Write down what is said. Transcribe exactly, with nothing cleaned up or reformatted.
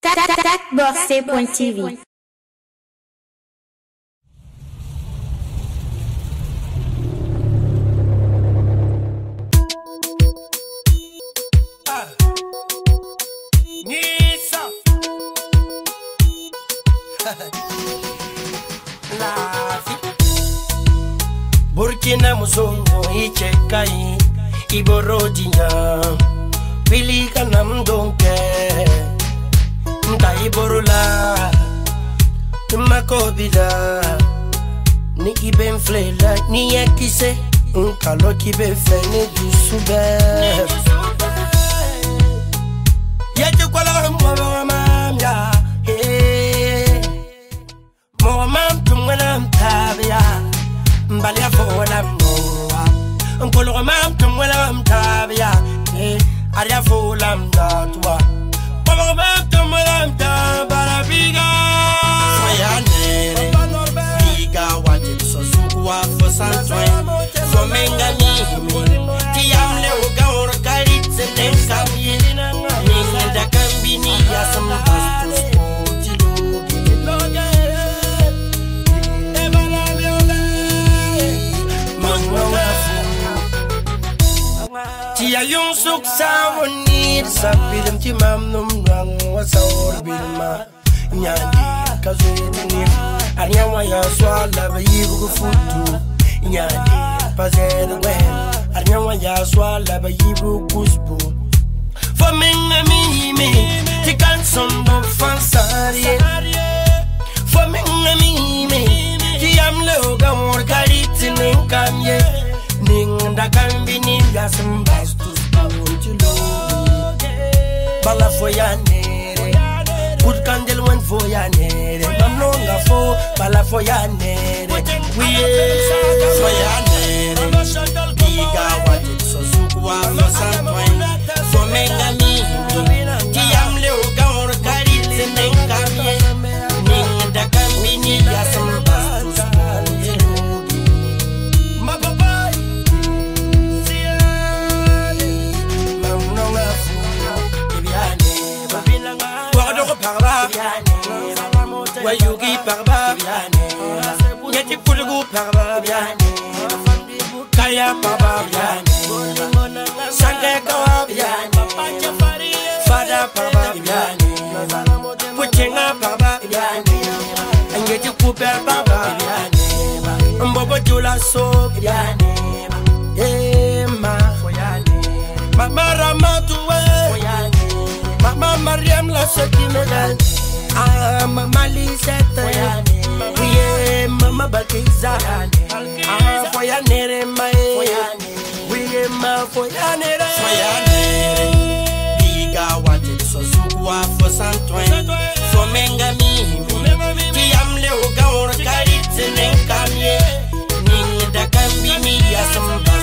Tacboxé ponto T V. Burkina Musongo ichekai iborodinya Pilika namdonke Nta iborula Makobila Ni iben flela Ni yakise Nkalo kibe fene du sube Yaje kwala mwa mamya Mwa mam tumwela mtabya Mbalia fola mwa Nkolo mam tumwela mtabya Aria fola mdatwa Mwa mam tumwela mtabara biga Soyanere Biga wajib sozuku wa fosantoy Fomenga mimi Tiyamle uga urkaritse nenkamye Ninga kambini ya sambastus Tia yung suksa wonit sa pilim ti mam num nang wasawr bilma Nyandi kazuitini Arnyawa ya swala bayibu kufutu Nyandi pazed wen Arnyawa ya swala bayibu kusbu Fomenga mimi Tikan sombo fansari Fomenga mimi Tiyamle uga morkariti ninkamye Ninda kambini ya sambastus puntilogi Bala foyanere Kut kandel wen foyanere Mamnonga fo bala foyanere Wiye foyanere Biga wajib sozuku wa fosantoy Fomenga mimi Tiyamle uga orkarite nenkamye Ninda kambini ya sambastus puntilogi Wayugi parba Yeti pulgu parba Kaya parba Sange kawa Fada parba Puchenga parba Yeti kuper parba Mbobo jula so Ema Mama ramatuwe Mama Mariam la sekimega Ah, Mama Lisette Wiye Mama Bakiza Ah, foyanere mae Wiye ma foyanere Foyanere Biga wajib sozuku wa fosantoy Fomenga mimi Tiyamle uga urkaritse nenkamye Ninda kambini ya samba